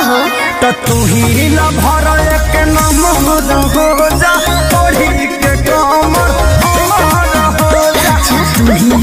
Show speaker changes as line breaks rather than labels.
तो तू ही लभर एक नंबर हो जा, तोड़ी के कमर हमार हो जा।